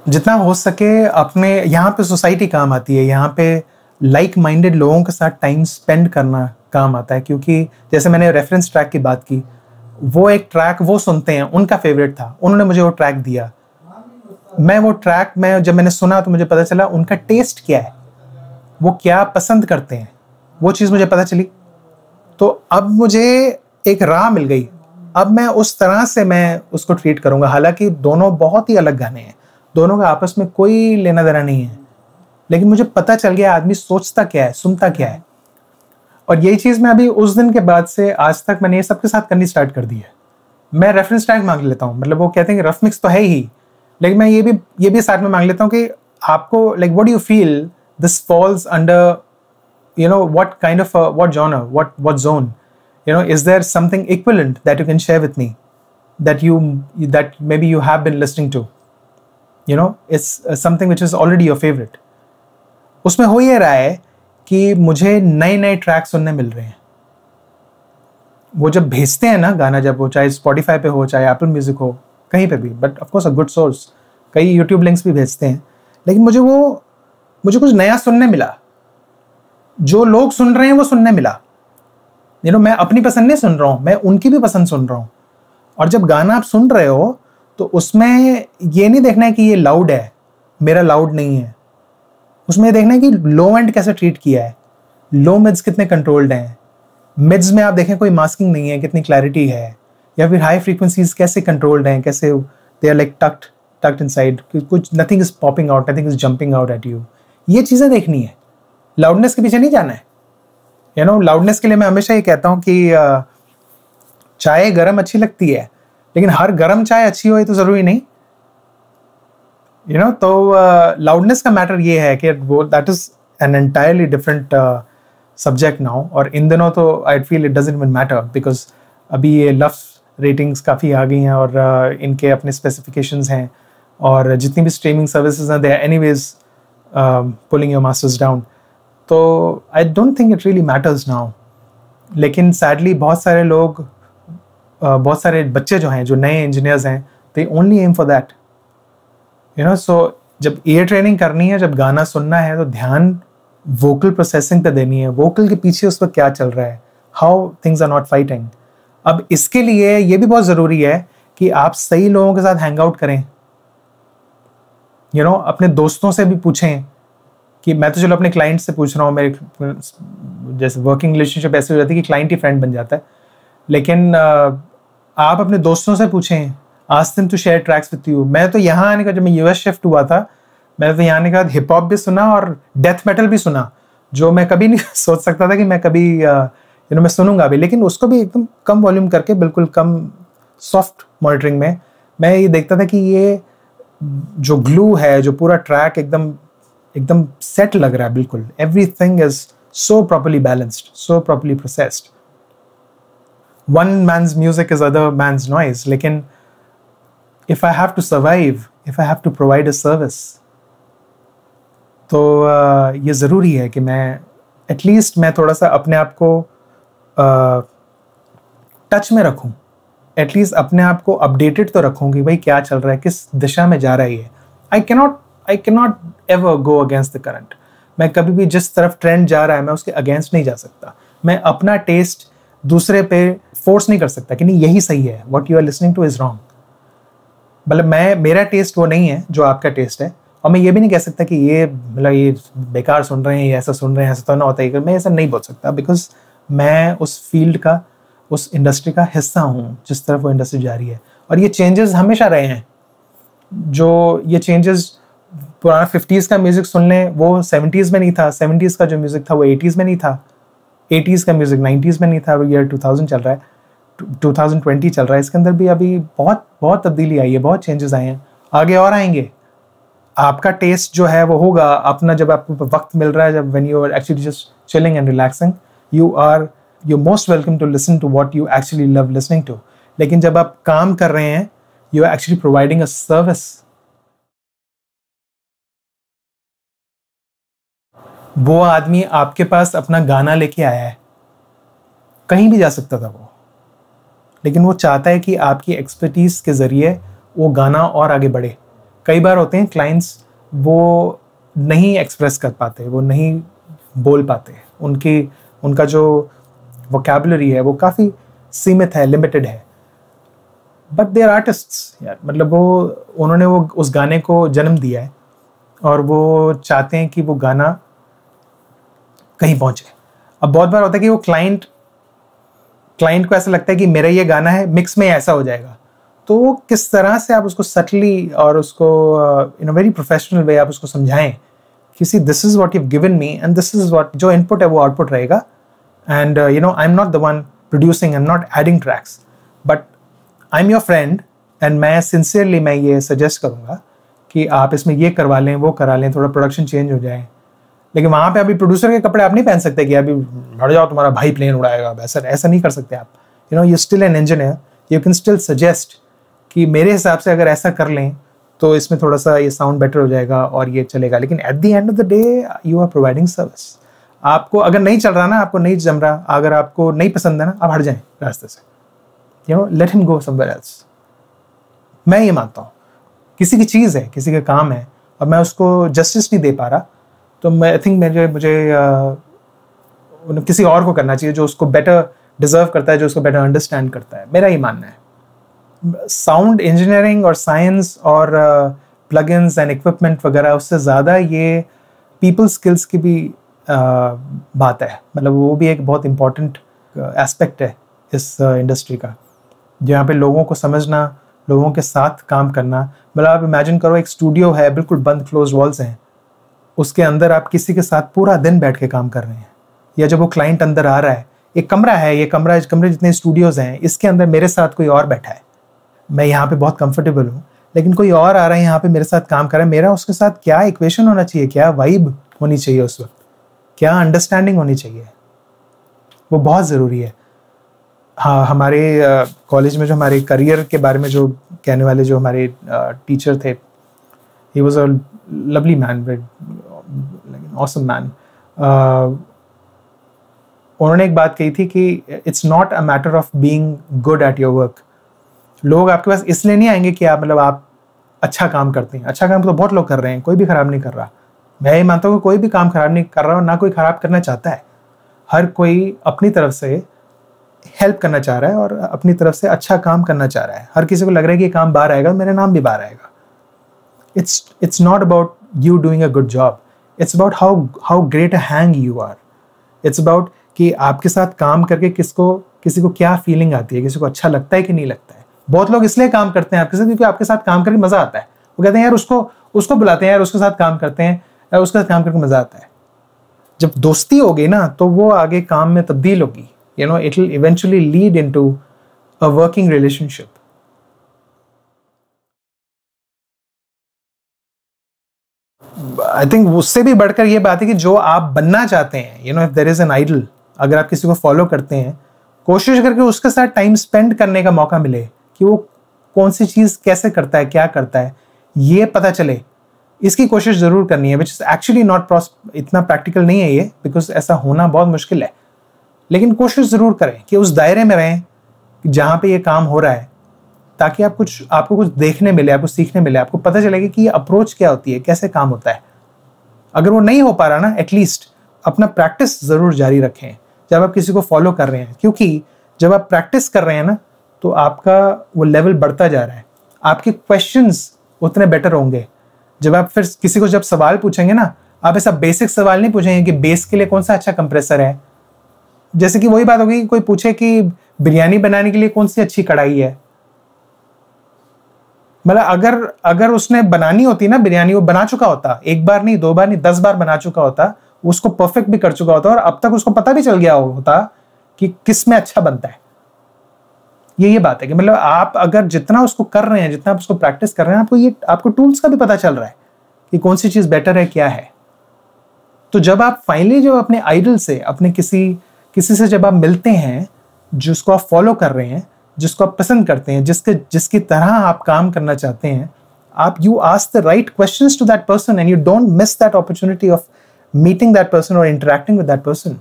जितना हो सके अपने यहाँ पे सोसाइटी काम आती है, यहाँ पे लाइक माइंडेड लोगों के साथ टाइम स्पेंड करना काम आता है। क्योंकि जैसे मैंने रेफरेंस ट्रैक की बात की, वो एक ट्रैक वो सुनते हैं, उनका फेवरेट था, उन्होंने मुझे वो ट्रैक दिया। मैं वो ट्रैक में जब मैंने सुना तो मुझे पता चला उनका टेस्ट क्या है, वो क्या पसंद करते हैं, वो चीज़ मुझे पता चली। तो अब मुझे एक राह मिल गई, अब मैं उस तरह से मैं उसको ट्रीट करूँगा। हालांकि दोनों बहुत ही अलग गाने हैं, दोनों का आपस में कोई लेना देना नहीं है, लेकिन मुझे पता चल गया आदमी सोचता क्या है, सुनता क्या है। और यही चीज़ मैं अभी उस दिन के बाद से आज तक मैंने ये सबके साथ करनी स्टार्ट कर दी है। मैं रेफरेंस टैग मांग लेता हूँ, मतलब वो कहते हैं कि रफ मिक्स तो है ही, लेकिन मैं ये भी साथ में मांग लेता हूँ कि आपको like what do you feel this falls under, you know, what kind of what genre, what zone, you know, is there something equivalent that you can share with me that maybe you have been listening to, you know, it's something which is already your favorite. उसमें हो ये रहा है कि मुझे नए नए track सुनने मिल रहे हैं। वो जब भेजते हैं ना गाना, जब वो चाहे स्पॉटिफाई पे हो, चाहे एप्पल म्यूजिक हो, कहीं पे भी, but of course a good source, कई यूट्यूब लिंक्स भी भेजते हैं, लेकिन मुझे कुछ नया सुनने मिला, जो लोग सुन रहे हैं वो सुनने मिला। यू नो, मैं अपनी पसंद नहीं सुन रहा हूँ, मैं उनकी भी पसंद सुन रहा हूँ। और जब गाना आप सुन रहे हो तो उसमें ये नहीं देखना है कि ये लाउड है, मेरा लाउड नहीं है, उसमें देखना है कि लो एंड कैसे ट्रीट किया है, लो मिड्स कितने कंट्रोल्ड हैं, मिड्स में आप देखें कोई मास्किंग नहीं है, कितनी क्लैरिटी है, या फिर हाई फ्रीक्वेंसीज कैसे कंट्रोल्ड हैं, कैसे they are like tucked inside, कुछ nothing is popping out, nothing is jumping out at you. ये चीज़ें देखनी है, लाउडनेस के पीछे नहीं जाना है। यू नो, लाउडनेस के लिए मैं हमेशा ये कहता हूँ कि चाय गरम अच्छी लगती है, लेकिन हर गरम चाय अच्छी हो ये तो ज़रूरी नहीं। यू नो, तो लाउडनेस का मैटर ये है कि वो that is an entirely different subject now. और इन दिनों तो I feel it doesn't even matter, because अभी ये लफ्स रेटिंग्स काफ़ी आ गई हैं और इनके अपने स्पेसिफिकेशंस हैं, और जितनी भी स्ट्रीमिंग सर्विसेज हैं they are anyways pulling your masters down. तो I don't think it really matters now. लेकिन सैडली बहुत सारे लोग, बहुत सारे बच्चे जो हैं, जो नए इंजीनियर्स हैं, they only aim for that. You know, so जब ईयर ट्रेनिंग करनी है, जब गाना सुनना है, तो ध्यान वोकल प्रोसेसिंग पे देनी है, वोकल के पीछे उस पर क्या चल रहा है, how things are not fighting. अब इसके लिए ये भी बहुत ज़रूरी है कि आप सही लोगों के साथ हैंग आउट करें। यू नो, अपने दोस्तों से भी पूछें कि मैं तो चलो अपने क्लाइंट से पूछ रहा हूँ, मेरे जैसे वर्किंग रिलेशनशिप ऐसे हो जाती है कि क्लाइंट ही फ्रेंड बन जाता है, लेकिन आप अपने दोस्तों से पूछें, ask them to share tracks with you. मैं तो यहाँ आने का, जब मैं यूएस शिफ्ट हुआ था, मैंने तो यहाँ आने के बाद हिप हॉप भी सुना और डेथ मेटल भी सुना, जो मैं कभी नहीं सोच सकता था कि मैं कभी मैं सुनूंगा भी। लेकिन उसको भी एकदम कम वॉल्यूम करके, बिल्कुल कम सॉफ्ट मॉनिटरिंग में मैं ये देखता था कि ये जो ग्लू है, जो पूरा ट्रैक एकदम सेट लग रहा है, बिल्कुल everything is so properly balanced, so properly processed. One man's music is other man's noise. लेकिन if I have to survive, if I have to provide a service, तो ये ज़रूरी है कि मैं एटलीस्ट मैं थोड़ा सा अपने आप को टच में रखूं, एटलीस्ट अपने आप को अपडेटेड तो रखूं कि भाई क्या चल रहा है, किस दिशा में जा रहा है ये। I cannot ever go against the current. मैं कभी भी जिस तरफ ट्रेंड जा रहा है मैं उसके अगेंस्ट नहीं जा सकता। मैं अपना टेस्ट दूसरे पे फोर्स नहीं कर सकता कि नहीं यही सही है, what you are listening to is wrong. मतलब मेरा टेस्ट वो नहीं है जो आपका टेस्ट है, और मैं ये भी नहीं कह सकता कि ये मतलब ये बेकार सुन रहे हैं, ये ऐसा सुन रहे हैं, ऐसा तो ना होता है। मैं ऐसा नहीं बोल सकता, बिकॉज मैं उस फील्ड का, उस इंडस्ट्री का हिस्सा हूँ जिस तरफ वो इंडस्ट्री जा रही है। और ये चेंजेस हमेशा रहे हैं। जो ये चेंजेस पुराना 50s का म्यूज़िक सुन लें, वो 70s में नहीं था। 70s का जो म्यूज़िक था वो 80s में नहीं था। 80s का म्यूज़िक 90s में नहीं था। ईयर 2000 चल रहा है, 2020 चल रहा है। इसके अंदर भी अभी बहुत बहुत तब्दीली आई है, बहुत चेंजेस आए हैं, आगे और आएंगे। आपका टेस्ट जो है वो होगा अपना, जब आपको वक्त मिल रहा है, जब when you are actually just chilling and relaxing, you're most welcome to listen to what you actually love listening to. लेकिन जब आप काम कर रहे हैं, you are actually providing a service. वो आदमी आपके पास अपना गाना लेके आया है, कहीं भी जा सकता था वो, लेकिन वो चाहता है कि आपकी एक्सपर्टीज के जरिए वो गाना और आगे बढ़े। कई बार होते हैं क्लाइंट्स वो नहीं एक्सप्रेस कर पाते, वो नहीं बोल पाते, उनका जो वोकैबुलरी है वो काफ़ी सीमित है, लिमिटेड है, बट दे आर आर्टिस्ट्स यार। मतलब उन्होंने उस गाने को जन्म दिया है और वो चाहते हैं कि वो गाना कहीं पहुंचे। अब बहुत बार होता है कि वो क्लाइंट को ऐसा लगता है कि मेरा ये गाना है, मिक्स में ऐसा हो जाएगा, तो वो किस तरह से आप उसको सटली और उसको इन अ वेरी प्रोफेशनल वे आप उसको समझाएं कि see this is what you have given me and this is what, जो इनपुट है वो आउटपुट रहेगा, and I am not the one producing, I am not adding tracks, but I am your friend and मैं sincerely मैं ये suggest करूँगा कि आप इसमें ये करवा लें, वो करा लें, थोड़ा प्रोडक्शन चेंज हो जाए। लेकिन वहाँ पे अभी प्रोड्यूसर के कपड़े आप नहीं पहन सकते कि अभी हट जाओ तुम्हारा भाई प्लेन उड़ाएगा, ऐसा नहीं कर सकते आप। You still an engineer, you can still suggest कि मेरे हिसाब से अगर ऐसा कर लें तो इसमें थोड़ा सा ये साउंड बेटर हो जाएगा और ये चलेगा। लेकिन at the end of the day you are providing service. आपको अगर नहीं चल रहा ना, आपको नहीं जम रहा, अगर आपको नहीं पसंद है ना, आप हट जाएं रास्ते से, let him go somewhere else. मैं ये मानता हूँ किसी की चीज़ है, किसी का काम है और मैं उसको जस्टिस नहीं दे पा रहा, तो मैं आई थिंक मुझे किसी और को करना चाहिए जो उसको बेटर डिजर्व करता है, जो उसको बेटर अंडरस्टैंड करता है। मेरा ये मानना है। साउंड इंजीनियरिंग और साइंस और प्लगइन्स एंड इक्विपमेंट वगैरह, उससे ज़्यादा ये पीपल स्किल्स की भी बात है। मतलब वो भी एक बहुत इम्पॉर्टेंट एस्पेक्ट है इस इंडस्ट्री का, जहाँ पे लोगों को समझना, लोगों के साथ काम करना। मतलब आप इमेजिन करो एक स्टूडियो है, बिल्कुल बंद क्लोज वॉल्स हैं, उसके अंदर आप किसी के साथ पूरा दिन बैठ के काम कर रहे हैं, या जब वो क्लाइंट अंदर आ रहा है, एक कमरा है, ये कमरे जितने स्टूडियोज़ हैं, इसके अंदर मेरे साथ कोई और बैठा है, मैं यहाँ पे बहुत कंफर्टेबल हूँ, लेकिन कोई और आ रहा है यहाँ पे मेरे साथ काम कर रहा है, मेरा उसके साथ क्या इक्वेशन होना चाहिए, क्या वाइब होनी चाहिए उस वक्त, क्या अंडरस्टैंडिंग होनी चाहिए, वो बहुत ज़रूरी है। हाँ, हमारे कॉलेज में जो हमारे करियर के बारे में जो कहने वाले जो हमारे टीचर थे, he was a lovely man, awesome man. उन्होंने एक बात कही थी कि it's not a matter of being good at your work. लोग आपके पास इसलिए नहीं आएंगे कि आप अच्छा काम करते हैं। अच्छा काम तो बहुत लोग कर रहे हैं, कोई भी खराब नहीं कर रहा। मैं ये मानता हूँ कि कोई भी काम खराब नहीं कर रहा और ना कोई खराब करना चाहता है। हर कोई अपनी तरफ से हेल्प करना चाह रहा है और अपनी तरफ से अच्छा काम करना चाह रहा है। हर किसी को लग रहा है कि ये काम बाहर आएगा, मेरा नाम भी बाहर आएगा। It's not about you doing a good job. It's about how great a hang you are. It's about कि आपके साथ काम करके किसी को क्या फीलिंग आती है, किसी को अच्छा लगता है कि नहीं लगता है। बहुत लोग इसलिए काम करते हैं आपके साथ क्योंकि आपके साथ काम करके मजा आता है। वो कहते हैं यार उसको बुलाते हैं, यार उसके साथ काम करते हैं, यार उसके साथ काम करके मजा आता है। जब दोस्ती होगी ना तो वो आगे काम में तब्दील होगी। It will eventually lead into a working relationship. I think उससे भी बढ़कर ये बात है कि जो आप बनना चाहते हैं, if there is an idol, अगर आप किसी को फॉलो करते हैं, कोशिश करके उसके साथ टाइम स्पेंड करने का मौका मिले कि वो कौन सी चीज़ कैसे करता है, क्या करता है, ये पता चले, इसकी कोशिश ज़रूर करनी है। विच इज़ एक्चुअली नॉट इतना प्रैक्टिकल नहीं है ये, बिकॉज ऐसा होना बहुत मुश्किल है। लेकिन कोशिश ज़रूर करें कि उस दायरे में रहें जहाँ पे ये काम हो रहा है, ताकि आपको कुछ देखने मिले, आपको सीखने मिले, आपको पता चलेगा कि ये अप्रोच क्या होती है, कैसे काम होता है। अगर वो नहीं हो पा रहा ना, एटलीस्ट अपना प्रैक्टिस ज़रूर जारी रखें जब आप किसी को फॉलो कर रहे हैं, क्योंकि जब आप प्रैक्टिस कर रहे हैं ना तो आपका वो लेवल बढ़ता जा रहा है, आपके क्वेश्चंस उतने बेटर होंगे। जब आप फिर किसी को जब सवाल पूछेंगे ना, आप ऐसा बेसिक सवाल नहीं पूछेंगे कि बेस के लिए कौन सा अच्छा कंप्रेसर है। जैसे कि वही बात होगी कि कोई पूछे कि बिरयानी बनाने के लिए कौन सी अच्छी कढ़ाई है। मतलब अगर उसने बनानी होती ना बिरयानी, वो बना चुका होता, एक बार नहीं, 2 बार नहीं, 10 बार बना चुका होता, उसको परफेक्ट भी कर चुका होता और अब तक उसको पता भी चल गया होता कि किस में अच्छा बनता है। ये बात है कि मतलब आप अगर जितना उसको कर रहे हैं, जितना आप उसको प्रैक्टिस कर रहे हैं, आपको टूल्स का भी पता चल रहा है कि कौन सी चीज बेटर है, क्या है। तो जब आप फाइनली जब अपने आइडल से, अपने किसी से जब आप मिलते हैं, जिसको आप फॉलो कर रहे हैं, जिसको आप पसंद करते हैं, जिसकी तरह आप काम करना चाहते हैं, आप you ask the right questions to that person and you don't miss that opportunity of meeting that person और इंटरेक्टिंग विद दैट पर्सन।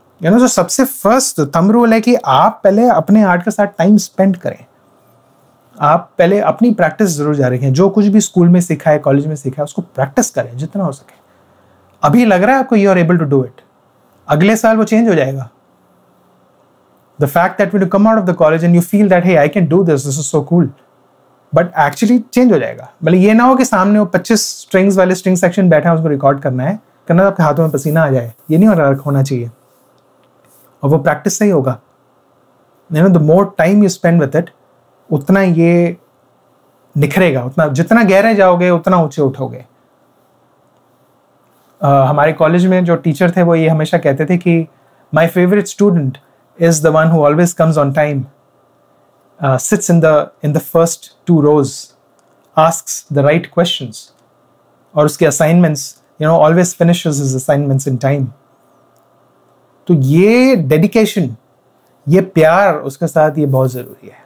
जो सबसे फर्स्ट थंब रूल है कि आप पहले अपने आर्ट के साथ टाइम स्पेंड करें। आप पहले अपनी प्रैक्टिस जरूर जारी रखें। जो कुछ भी स्कूल में सीखा है, कॉलेज में सीखा है, उसको प्रैक्टिस करें जितना हो सके। अभी लग रहा है आपको you are able to do it, अगले साल वो चेंज हो जाएगा। The fact that when you come out of the college and you feel that hey I can do this is so cool, but actually change हो जाएगा। मतलब ये ना हो कि सामने वो 25 स्ट्रिंग्स वाले स्ट्रिंग सेक्शन बैठा है, उसको रिकॉर्ड करना है, करना तो आपके हाथों में पसीना आ जाए, ये नहीं होना चाहिए। और वो प्रैक्टिस से ही होगा। You know, the more time you spend with it, उतना ये निखरेगा, उतना जितना गहरे जाओगे उतना ऊंचे उठोगे। हमारे कॉलेज में जो टीचर थे वो ये हमेशा कहते थे कि my favourite student is the one who always comes on time, sits in the first 2 rows, asks the right questions, और उसके assignments, you know, always finishes his assignments in time. तो ये dedication, ये प्यार उसके साथ, ये बहुत ज़रूरी है।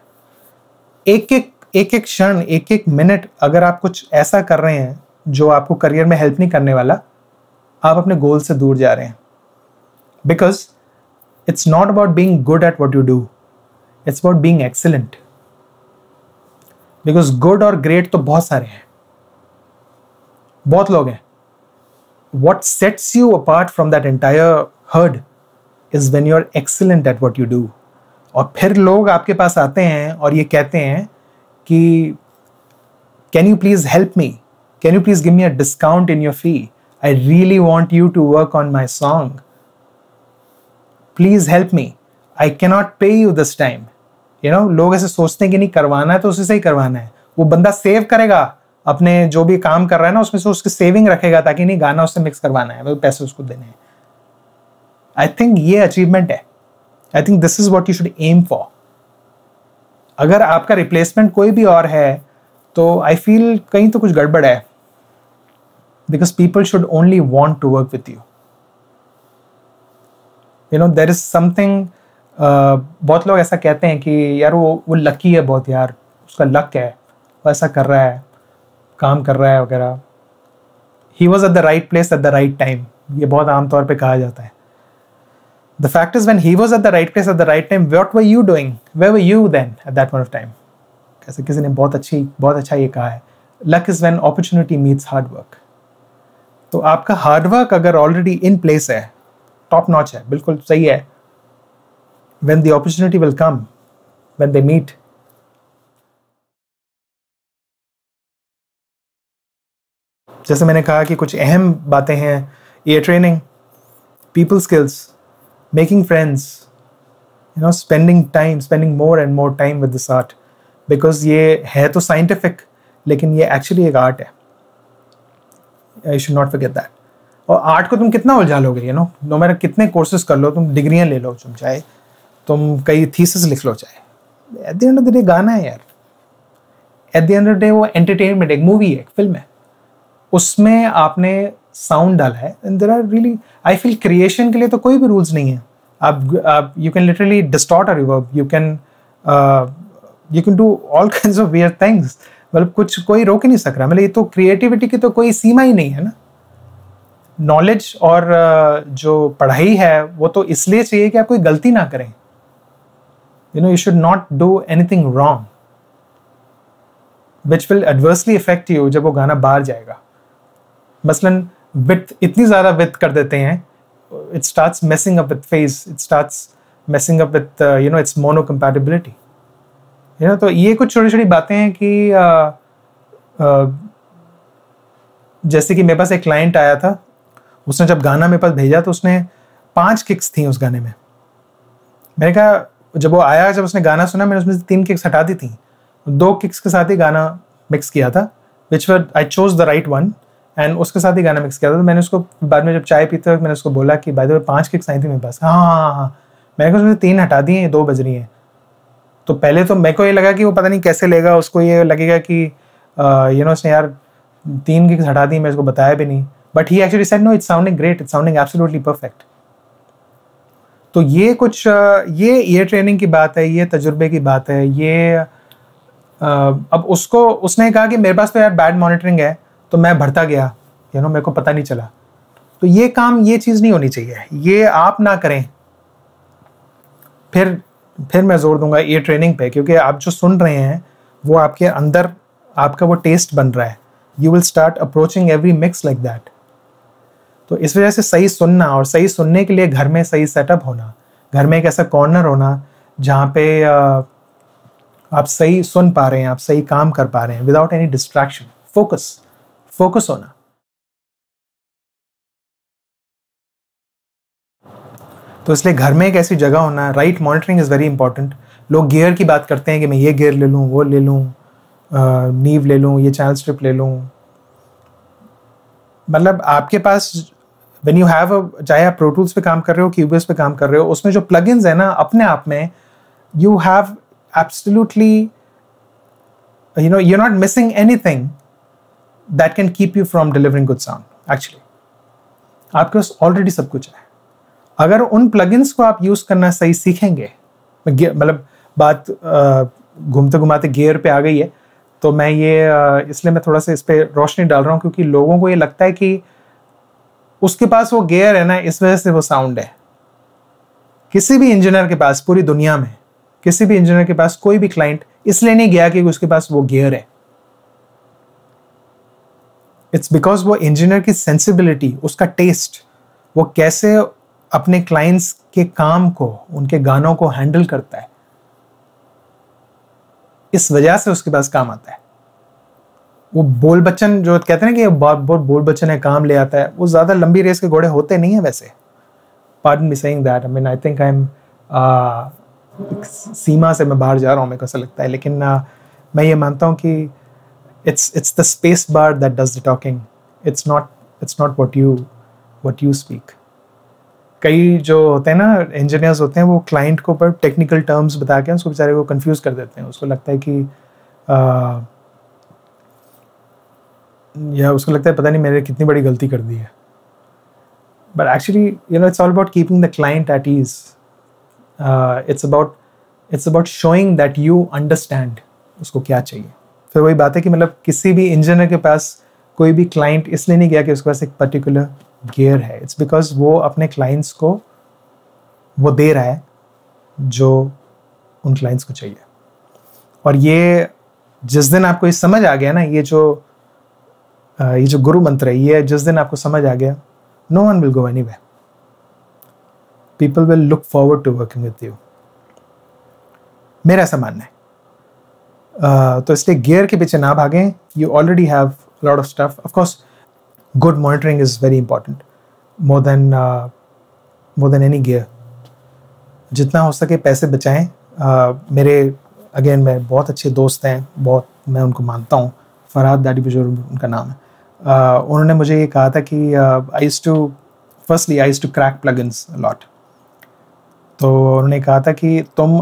एक क्षण, एक मिनट अगर आप कुछ ऐसा कर रहे हैं जो आपको करियर में हेल्प नहीं करने वाला, आप अपने गोल से दूर जा रहे हैं। Because it's not about being good at what you do, it's about being excellent. Because good और great तो बहुत सारे हैं, बहुत लोग हैं। What sets you apart from that entire herd is when you're excellent at what you do. और फिर लोग आपके पास आते हैं और ये कहते हैं कि can you please help me? Can you please give me a discount in your fee? I really want you to work on my song. Please help me. I cannot pay you this time. You know, लोग ऐसे सोचते हैं कि नहीं, करवाना है तो उसी से ही करवाना है। वो बंदा सेव करेगा अपने जो भी काम कर रहा है ना, उसमें से उसकी सेविंग रखेगा ताकि नहीं, गाना उससे मिक्स करवाना है, वो पैसे उसको देने हैं। आई थिंक ये अचीवमेंट है। I think this is what you should aim for. अगर आपका रिप्लेसमेंट कोई भी और है तो आई फील कहीं तो कुछ गड़बड़ है। Because people should only want to work with you. You know, there is something, बहुत लोग ऐसा कहते हैं कि यार वो लकी है बहुत, यार उसका लक है, वो ऐसा कर रहा है, काम कर रहा है वगैरह। He was at the right place at the right time, ये बहुत आमतौर पे कहा जाता है। The fact is when he was at the right place at the right time, what were you doing, where were you then at that point of time. कैसे किसी ने बहुत अच्छा ये कहा है, luck is when opportunity meets hard work. तो आपका हार्ड वर्क अगर ऑलरेडी इन प्लेस है, टॉप नॉच है, बिल्कुल सही है, when the opportunity will come, when they meet. जैसे मैंने कहा कि कुछ अहम बातें हैं, ear training, people skills, making friends, you know, spending more and more time with this art, because ये है तो scientific, लेकिन ये actually एक art है। You should not forget that. और आर्ट को तुम कितना उलझा लोगे, you know, no matter कितने कोर्सेज कर लो, तुम डिग्रियां ले लो, तुम चाहे तुम कई थीसिस लिख लो, चाहे, at the end of the day गाना है यार। At the end of the day वो एंटरटेनमेंट, एक मूवी है, एक फिल्म है, उसमें आपने साउंड डाला है। And there are really, I feel creation के लिए तो कोई भी रूल्स नहीं है। आप you can literally distort a reverb, you can do all kinds of weird things. मतलब कुछ कोई रोक ही नहीं सक रहा। मतलब ये तो क्रिएटिविटी की तो कोई सीमा ही नहीं है ना। नॉलेज और जो पढ़ाई है वो तो इसलिए चाहिए कि आप कोई गलती ना करें। You know, you should not do anything wrong which will adversely affect you जब वो गाना बाहर जाएगा। मसलन width, इतनी ज़्यादा width कर देते हैं, it starts messing up with phase, it starts messing up with you know, its mono compatibility. You know, तो ये कुछ छोटी छोटी बातें हैं कि जैसे कि मेरे पास एक क्लाइंट आया था, उसने जब गाना मेरे पास भेजा तो उसने 5 किक्स थी उस गाने में। मैंने कहा, जब वो आया, जब उसने गाना सुना, मैंने उसमें से 3 किक्स हटा दी थी, 2 किक्स के साथ ही गाना मिक्स किया था, which were I chose the right one, and उसके साथ ही गाना मिक्स किया था। तो मैंने उसको बाद में जब चाय पीते वक्त मैंने उसको बोला कि बाय द वे 5 किक्स आई थी मेरे पास। हाँ, मैंने कहा उसमें से 3 हटा दी हैं, 2 बज रही हैं। तो पहले तो मेरे को ये लगा कि वो पता नहीं कैसे लेगा, उसको ये लगेगा कि यू नो, उसने यार 3 किक्स हटा दी, मैं इसको बताया भी नहीं। But he actually said no, it's sounding great, it's sounding absolutely perfect. तो ये कुछ ये ईयर ट्रेनिंग की बात है, ये तजुर्बे की बात है। ये अब उसने कहा कि मेरे पास तो यार बैड मॉनिटरिंग है, तो मैं भरता गया, यू नो, मेरे को पता नहीं चला। तो ये काम, ये चीज़ नहीं होनी चाहिए, ये आप ना करें। फिर मैं जोर दूंगा ईयर ट्रेनिंग पे, क्योंकि आप जो सुन रहे हैं वो आपके अंदर आपका वो टेस्ट बन रहा है, you will start approaching every mix like that. तो इस वजह से सही सुनना, और सही सुनने के लिए घर में सही सेटअप होना, घर में एक ऐसा कॉर्नर होना जहाँ पे आप सही सुन पा रहे हैं, आप सही काम कर पा रहे हैं विदाउट एनी डिस्ट्रैक्शन। फोकस होना। तो इसलिए घर में एक ऐसी जगह होना, right monitoring is very important. लोग गियर की बात करते हैं कि मैं ये गियर ले लूँ, वो ले लूँ, नीव ले लूँ, ये चैनल स्ट्रिप ले लूँ। मतलब आपके पास व्हेन यू हैव चाहे आप प्रो टूल्स पे काम कर रहे हो, क्यूबेस पे काम कर रहे हो, उसमें जो प्लगइन्स है ना, अपने आप में you have absolutely, you know, you are not missing anything that can keep you from delivering good sound. Actually आपके पास ऑलरेडी सब कुछ है। अगर उन प्लगइन्स को आप यूज करना सही सीखेंगे, मतलब बात घूमते घुमाते गियर पे आ गई है, तो मैं ये इसलिए मैं थोड़ा सा इस पे रोशनी डाल रहा हूँ क्योंकि लोगों को ये लगता है कि उसके पास वो गियर है ना, इस वजह से वो साउंड है। किसी भी इंजीनियर के पास पूरी दुनिया में, किसी भी इंजीनियर के पास कोई भी क्लाइंट इसलिए नहीं गया कि उसके पास वो गियर है। इट्स बिकॉज वो इंजीनियर की सेंसिबिलिटी, उसका टेस्ट, वो कैसे अपने क्लाइंट्स के काम को, उनके गानों को हैंडल करता है, इस वजह से उसके पास काम आता है। वो बोल बच्चन जो कहते हैं ना कि बहुत बोल बच्चन है, काम ले आता है, वो ज्यादा लंबी रेस के घोड़े होते नहीं है वैसे। Pardon me saying that. I mean, I think I'm सीमा से मैं बाहर जा रहा हूँ, मेरे को ऐसा लगता है। लेकिन मैं ये मानता हूँ कि it's the space bar that does the talking. It's not what you speak. कई जो होते हैं ना इंजीनियर्स होते हैं, वो क्लाइंट को पर टेक्निकल टर्म्स बता के उसको बेचारे को कंफ्यूज कर देते हैं। उसको लगता है कि या उसको लगता है पता नहीं मैंने कितनी बड़ी गलती कर दी है। But actually, you know, it's all about keeping the client at ease. It's about showing that you understand उसको क्या चाहिए। फिर वही बात है कि मतलब किसी भी इंजीनियर के पास कोई भी क्लाइंट इसलिए नहीं गया कि उसके पास एक पर्टिकुलर गियर है। इट्स बिकॉज वो अपने क्लाइंट्स को वो दे रहा है जो उन क्लाइंट्स को चाहिए। और ये जिस दिन आपको ये समझ आ गया ना, ये जो गुरु मंत्र है, ये जिस दिन आपको समझ आ गया, no one will go anywhere. People will look forward to working with you. मेरा ऐसा मानना है। तो इसलिए गियर के पीछे ना भागें। You already have a lot of stuff. Of course, good monitoring is very important. More than any gear. जितना हो सके पैसे बचाएं। मेरे मैं बहुत अच्छे दोस्त हैं, बहुत मैं उनको मानता हूँ। फरहाद दाढ़ी बुजुर्ग उनका नाम है। उन्होंने मुझे ये कहा था कि I used to crack plugins a lot. तो उन्होंने कहा था कि तुम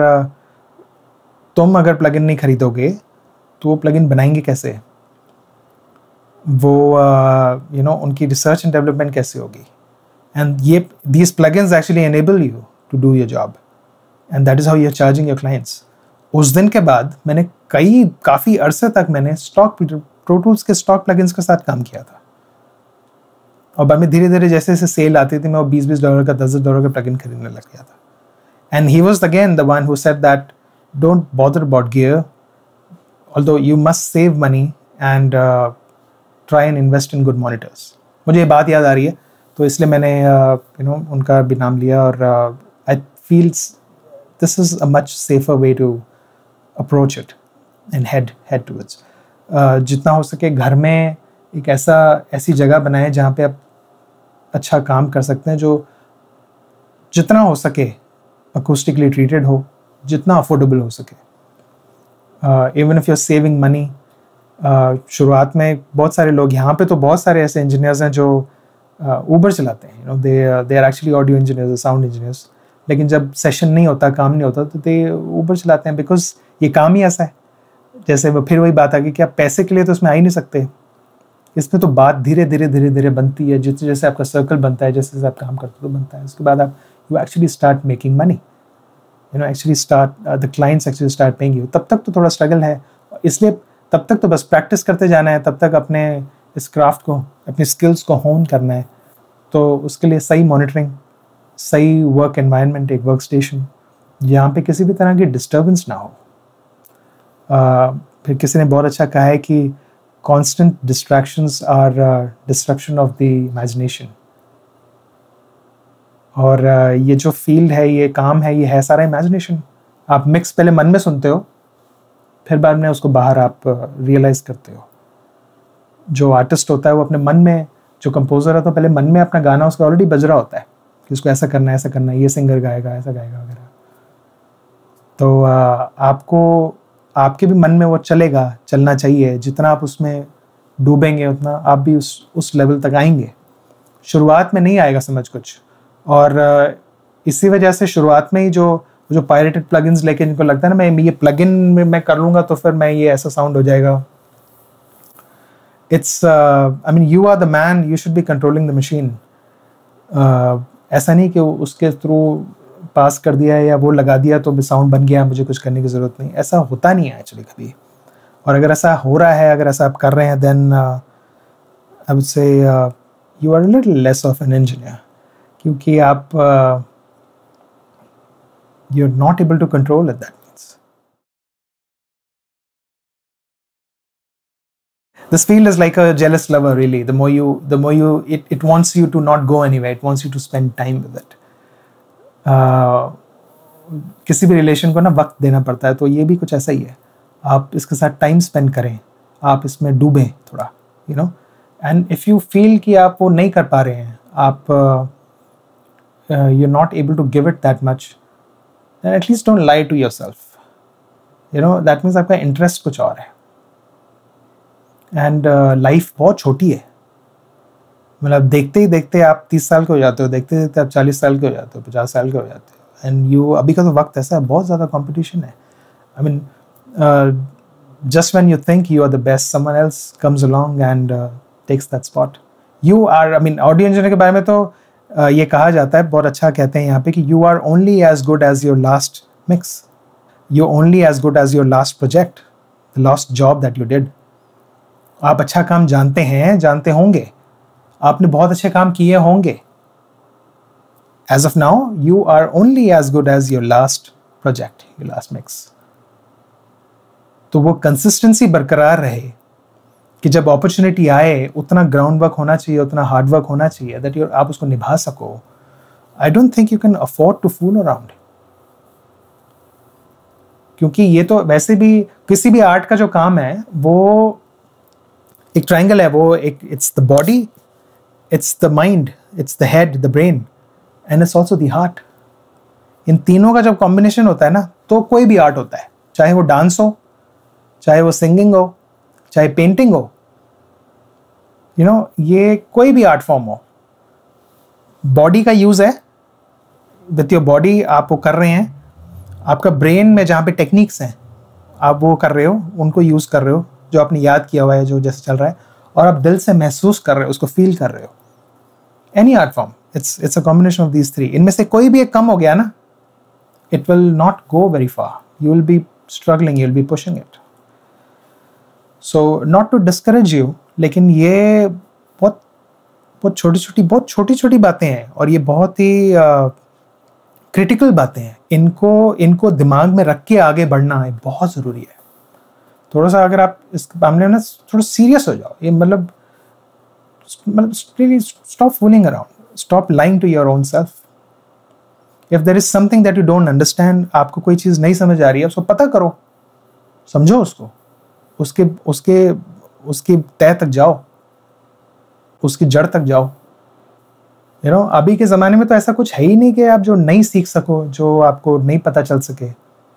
अगर प्लगइन नहीं खरीदोगे तो वो प्लगइन बनाएंगे कैसे, वो उनकी रिसर्च एंड डेवलपमेंट कैसे होगी। And these plugins actually enable you to do your job and that is how you're charging your clients. उस दिन के बाद मैंने काफ़ी अरसे तक मैंने प्रो टूल्स के स्टॉक प्लगइन्स के साथ काम किया था। और बाद में धीरे धीरे जैसे सेल आती थी, मैं वो $20 का $10 का प्लगइन खरीदने लग गया था। And he was again the one who said that don't bother about gear, although you must save money and try and invest in good monitors. मुझे ये बात याद आ रही है, तो इसलिए मैंने उनका भी नाम लिया। और I feel this is a much safer way to approach it and head towards. जितना हो सके घर में एक ऐसी जगह बनाएं जहाँ पे आप अच्छा काम कर सकते हैं, जो जितना हो सके अकूस्टिकली ट्रीटेड हो, जितना अफोर्डेबल हो सके। Even if you are saving money. शुरुआत में बहुत सारे लोग, यहाँ पे तो बहुत सारे ऐसे इंजीनियर्स हैं जो ऊबर चलाते हैं, they are actually audio engineers, sound engineers. लेकिन जब सेशन नहीं होता, काम नहीं होता, तो दे ऊबर चलाते हैं बिकॉज ये काम ही ऐसा है। जैसे वो फिर वही बात आ गई कि आप पैसे के लिए तो इसमें आ ही नहीं सकते। इसमें तो बात धीरे धीरे बनती है, जैसे जैसे आपका सर्कल बनता है, जैसे जैसे आप काम करते हो तो बनता है। उसके बाद आप you actually start making money, actually the clients actually start paying you. तब तक तो थोड़ा स्ट्रगल है, इसलिए तब तक तो बस प्रैक्टिस करते जाना है, तब तक अपने इस क्राफ्ट को, अपनी स्किल्स को होन करना है। तो उसके लिए सही मॉनिटरिंग, सही वर्क एनवायरनमेंट, एक वर्क स्टेशन जहाँ पे किसी भी तरह की डिस्टर्बेंस ना हो, फिर किसी ने बहुत अच्छा कहा है कि constant distractions are destruction of the imagination. और ये जो फील्ड है, ये काम है, ये है सारा इमेजिनेशन. आप मिक्स पहले मन में सुनते हो, फिर बाद में उसको बाहर आप रियलाइज करते हो. जो आर्टिस्ट होता है वो अपने मन में, जो कंपोजर है तो पहले मन में अपना गाना उसका ऑलरेडी बज रहा होता है कि उसको ऐसा करना है, ऐसा करना है, ये सिंगर गाएगा, ऐसा गाएगा वगैरह. तो आपको आपके भी मन में वो चलना चाहिए. जितना आप उसमें डूबेंगे उतना आप भी उस लेवल तक आएंगे. शुरुआत में नहीं आएगा समझ कुछ. और इसी वजह से शुरुआत में ही जो पायरेटेड प्लगइन्स लेके इनको लगता है ना, मैं ये प्लगइन में मैं कर लूँगा तो फिर मैं ये ऐसा साउंड हो जाएगा. It's I mean you are the man, you should be controlling the machine. ऐसा नहीं कि उसके थ्रू पास कर दिया या वो लगा दिया तो साउंड बन गया, मुझे कुछ करने की ज़रूरत नहीं. ऐसा होता नहीं है एक्चुअली कभी. और अगर ऐसा हो रहा है, अगर ऐसा आप कर रहे हैं, then I would say you are a little less of an engineer, क्योंकि आप you are not able to control it. That means this field is like a jealous lover really. The more you it wants you to not go anywhere, it wants you to spend time with it. किसी भी relation को ना वक्त देना पड़ता है, तो ये भी कुछ ऐसा ही है. आप इसके साथ टाइम स्पेंड करें, आप इसमें डूबें थोड़ा, you know. And if you feel कि आप वो नहीं कर पा रहे हैं, आप you are not able to give it that much, then at least don't lie to yourself, you know. That means आपका इंटरेस्ट कुछ और है. एंड लाइफ बहुत छोटी है. मतलब देखते ही देखते आप 30 साल के हो जाते हो, देखते देखते आप 40 साल के हो जाते हो, 50 साल के हो जाते हो. एंड यू अभी का तो वक्त ऐसा है, बहुत ज़्यादा कंपटीशन है. I mean just when you think you are the best, someone else comes along and takes that spot. You are, I mean, audio engineer के बारे में तो ये कहा जाता है, बहुत अच्छा कहते हैं यहाँ पे कि you are only as good as your last mix. You're only as good as your last project, the last job that you did. आप अच्छा काम जानते हैं, जानते होंगे, आपने बहुत अच्छे काम किए होंगे. As of now, you are only as good as your last project, your last mix. तो वो कंसिस्टेंसी बरकरार रहे कि जब अपॉर्चुनिटी आए उतना ग्राउंड वर्क होना चाहिए, उतना हार्ड वर्क होना चाहिए दैट आप उसको निभा सको. I don't think you can afford to fool around, क्योंकि ये तो वैसे भी किसी भी आर्ट का जो काम है वो एक ट्रायंगल है. वो एक it's the body, it's the mind, it's the head, the brain and it's also the heart. इन तीनों का जब कॉम्बिनेशन होता है ना, तो कोई भी आर्ट होता है. चाहे वो डांस हो, चाहे वो सिंगिंग हो, चाहे पेंटिंग हो, यू नो, ये कोई भी आर्ट फॉर्म हो. बॉडी का यूज है, विथ योर बॉडी आप वो कर रहे हैं. आपका ब्रेन में जहाँ पे टेक्निक्स हैं आप वो कर रहे हो, उनको यूज कर रहे हो, जो आपने याद किया हुआ है, जो जैसे चल रहा है, और आप दिल से महसूस कर रहे हो, उसको फील कर रहे हो. Any art form, it's a combination of these three. इनमें से कोई भी एक कम हो गया ना, it will not go very far. You will be struggling, you will be pushing it. So not to discourage you, लेकिन ये बहुत छोटी छोटी बातें हैं, और ये बहुत ही क्रिटिकल बातें हैं. इनको दिमाग में रख के आगे बढ़ना है बहुत ज़रूरी है. थोड़ा सा अगर आप इस मामले में ना थोड़ा सीरियस हो जाओ, ये मतलब stop fooling around, stop lying to your own self. If there is something that you don't understand, आपको कोई चीज़ नहीं समझ आ रही है, उसको पता करो, समझो उसको, उसके तह तक जाओ, उसकी जड़ तक जाओ. यू नो, अभी के ज़माने में तो ऐसा कुछ है ही नहीं कि आप जो नहीं सीख सको, जो आपको नहीं पता चल सके.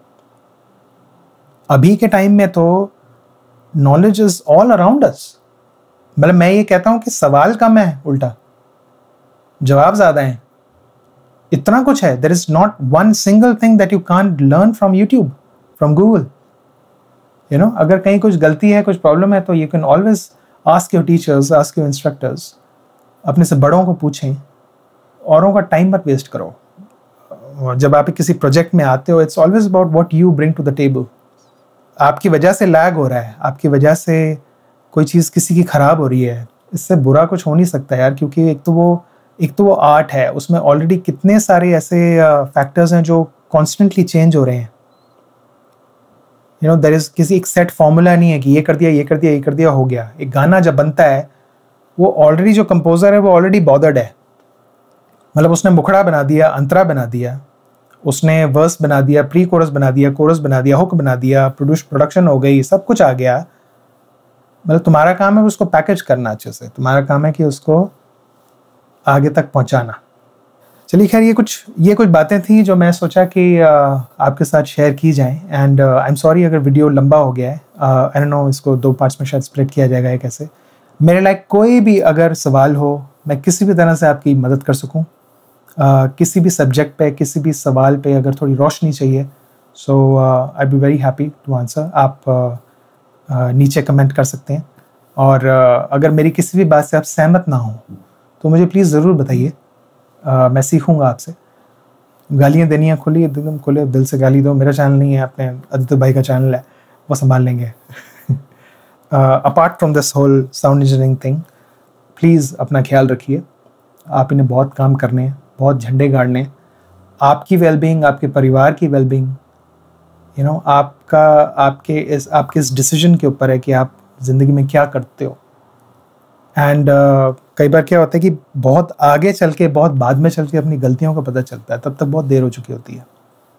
अभी के टाइम में तो knowledge is all around us. मतलब मैं ये कहता हूं कि सवाल कम है, उल्टा जवाब ज्यादा है. इतना कुछ है. There is not one single thing that you can't learn from YouTube, from Google. You know, अगर कहीं कुछ गलती है, कुछ प्रॉब्लम है, तो you can always ask your teachers, ask your instructors. अपने से बड़ों को पूछें, औरों का टाइम मत वेस्ट करो. जब आप किसी प्रोजेक्ट में आते हो, it's always about what you bring to the table. आपकी वजह से लैग हो रहा है, आपकी वजह से कोई चीज़ किसी की ख़राब हो रही है, इससे बुरा कुछ हो नहीं सकता यार. क्योंकि एक तो वो आर्ट है, उसमें ऑलरेडी कितने सारे ऐसे फैक्टर्स हैं जो कॉन्स्टेंटली चेंज हो रहे हैं. देयर इज किसी एक सेट फॉर्मूला नहीं है कि ये कर दिया ये कर दिया ये कर दिया हो गया। एक गाना जब बनता है वो ऑलरेडी जो कंपोजर है वो ऑलरेडी बॉदर्ड है, मतलब उसने मुखड़ा बना दिया, अंतरा बना दिया, उसने वर्स बना दिया, प्री कोरस बना दिया, कोरस बना दिया, हुक बना दिया, प्रोडक्शन हो गई, सब कुछ आ गया। मतलब तुम्हारा काम है उसको पैकेज करना अच्छे से, तुम्हारा काम है कि उसको आगे तक पहुंचाना। चलिए खैर, ये कुछ बातें थी जो मैं सोचा कि आपके साथ शेयर की जाएं। एंड आई एम सॉरी अगर वीडियो लंबा हो गया है। आई डोंट नो इसको 2 पार्ट्स में शायद स्प्लिट किया जाएगा या कैसे। मेरे लाइक कोई भी अगर सवाल हो, मैं किसी भी तरह से आपकी मदद कर सकूं, किसी भी सब्जेक्ट पे, किसी भी सवाल पे अगर थोड़ी रोशनी चाहिए, so I be very happy to answer. आप नीचे कमेंट कर सकते हैं। और अगर मेरी किसी भी बात से आप सहमत ना हो तो मुझे प्लीज़ ज़रूर बताइए, मैं सीखूंगा आपसे। गालियाँ देनी है खुली, एकदम खुले दिल से गाली दो। मेरा चैनल नहीं है, अपने आदित्य भाई का चैनल है, वो संभाल लेंगे। Apart from this whole sound engineering thing, please अपना ख्याल रखिए। आप इन्हें बहुत काम करने हैं, बहुत झंडे गाड़ने हैं। आपकी वेलबींग, आपके परिवार की वेलबींग, आपके इस डिसीजन के ऊपर है कि आप ज़िंदगी में क्या करते हो। एंड कई बार क्या होता है कि बहुत आगे चल के, बहुत बाद में चल के अपनी गलतियों का पता चलता है, तब तक बहुत देर हो चुकी होती है।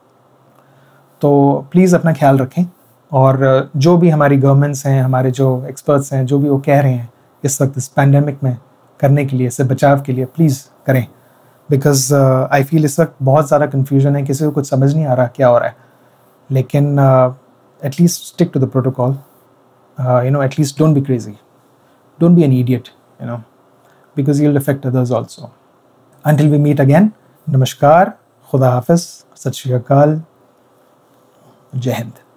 तो प्लीज़ अपना ख्याल रखें। और जो भी हमारी गवर्नमेंट्स हैं, हमारे जो एक्सपर्ट्स हैं, जो भी वो कह रहे हैं इस वक्त इस पैंडेमिक में करने के लिए, इससे बचाव के लिए, प्लीज़ करें। बिकॉज आई फील इस वक्त बहुत ज़्यादा कन्फ्यूजन है, किसी को कुछ समझ नहीं आ रहा क्या हो रहा है। लेकिन at least stick to the protocol, at least don't be crazy, don't be an idiot, because you'll affect others also. Until we meet again, namaskar, khuda hafiz, sat shri akal, jai hind.